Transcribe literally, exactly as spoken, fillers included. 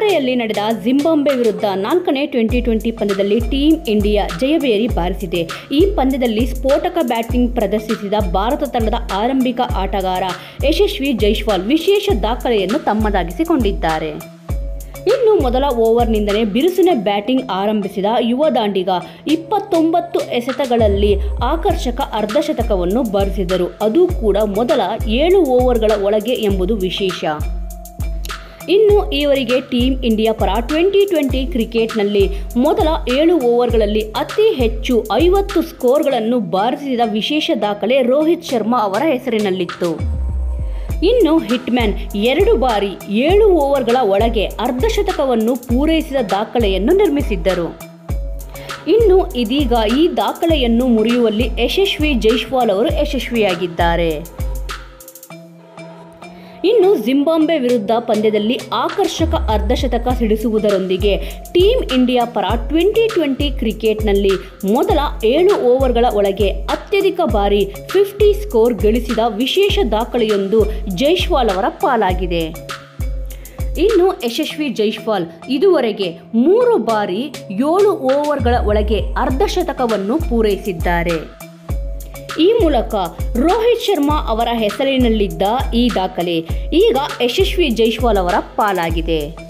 ಹರಾರೆಯಲ್ಲಿ ನಡೆದ ಜಿಂಬಾಬ್ವೆ ವಿರುದ್ಧ ನಾಲ್ಕನೇ ಟ್ವೆಂಟಿ ಟ್ವೆಂಟಿ ಪಂದ್ಯದಲ್ಲಿ ಟೀಂ ಇಂಡಿಯಾ ಜಯಭೇರಿ ಬಾರಿಸಿದೆ. ಈ ಪಂದ್ಯದಲ್ಲಿ ಸ್ಫೋಟಕ ಬ್ಯಾಟಿಂಗ್ ಪ್ರದರ್ಶಿಸಿದ ಭಾರತ ತಂಡದ ಆರಂಭಿಕ ಆಟಗಾರ ಯಶಸ್ವಿ ಜೈಸ್ವಾಲ್ ವಿಶೇಷ ದಾಖಲೆಯನ್ನು ತಮ್ಮದಾಗಿಸಿಕೊಂಡಿದ್ದಾರೆ. ಇನ್ನು ಮೊದಲ ಓವರ್ನಿಂದಲೇ ಬಿರುಸಿನ ಬ್ಯಾಟಿಂಗ್ ಆರಂಭಿಸಿದ ಯುವ ದಾಂಡಿಗ ಇಪ್ಪತ್ತೊಂಬತ್ತು ಎಸೆತಗಳಲ್ಲಿ ಆಕರ್ಷಕ ಅರ್ಧಶತಕವನ್ನು ಬಾರಿಸಿದರು. ಅದು ಕೂಡ ಮೊದಲ ಏಳು ಓವರ್ಗಳ ಒಳಗೆ ಎಂಬುದು ವಿಶೇಷ. ಇನ್ನು ಈವರೆಗೆ ಟೀಂ ಇಂಡಿಯಾ ಪರ ಟ್ವೆಂಟಿ ಟ್ವೆಂಟಿ ಕ್ರಿಕೆಟ್ನಲ್ಲಿ ಮೊದಲ ಏಳು ಓವರ್ಗಳಲ್ಲಿ ಅತಿ ಹೆಚ್ಚು ಐವತ್ತು ಸ್ಕೋರ್ಗಳನ್ನು ಬಾರಿಸಿದ ವಿಶೇಷ ದಾಖಲೆ ರೋಹಿತ್ ಶರ್ಮಾ ಅವರ ಹೆಸರಿನಲ್ಲಿತ್ತು. ಇನ್ನು ಹಿಟ್ಮ್ಯಾನ್ ಎರಡು ಬಾರಿ ಏಳು ಓವರ್ಗಳ ಒಳಗೆ ಅರ್ಧಶತಕವನ್ನು ಪೂರೈಸಿದ ದಾಖಲೆಯನ್ನು ನಿರ್ಮಿಸಿದ್ದರು. ಇನ್ನು ಇದೀಗ ಈ ದಾಖಲೆಯನ್ನು ಮುರಿಯುವಲ್ಲಿ ಯಶಸ್ವಿ ಜೈಸ್ವಾಲ್ ಅವರು ಯಶಸ್ವಿಯಾಗಿದ್ದಾರೆ. ಇನ್ನು ಜಿಂಬಾಬ್ವೆ ವಿರುದ್ಧ ಪಂದ್ಯದಲ್ಲಿ ಆಕರ್ಷಕ ಅರ್ಧಶತಕ ಸಿಡಿಸುವುದರೊಂದಿಗೆ ಟೀಂ ಇಂಡಿಯಾ ಪರ ಟ್ವೆಂಟಿ ಟ್ವೆಂಟಿ ಕ್ರಿಕೆಟ್ನಲ್ಲಿ ಮೊದಲ ಏಳು ಓವರ್ಗಳ ಒಳಗೆ ಅತ್ಯಧಿಕ ಬಾರಿ ಫಿಫ್ಟಿ ಸ್ಕೋರ್ ಗಳಿಸಿದ ವಿಶೇಷ ದಾಖಲೆಯೊಂದು ಜೈಸ್ವಾಲ್ ಅವರ ಪಾಲಾಗಿದೆ. ಇನ್ನು ಯಶಸ್ವಿ ಜೈಸ್ವಾಲ್ ಇದುವರೆಗೆ ಮೂರು ಬಾರಿ ಏಳು ಓವರ್ಗಳ ಒಳಗೆ ಅರ್ಧಶತಕವನ್ನು ಪೂರೈಸಿದ್ದಾರೆ. ಈ ಮೂಲಕ ರೋಹಿತ್ ಶರ್ಮಾ ಅವರ ಹೆಸರಿನಲ್ಲಿದ್ದ ಈ ದಾಖಲೆ ಈಗ ಯಶಸ್ವಿ ಜೈಸ್ವಾಲ್ ಅವರ ಪಾಲಾಗಿದೆ.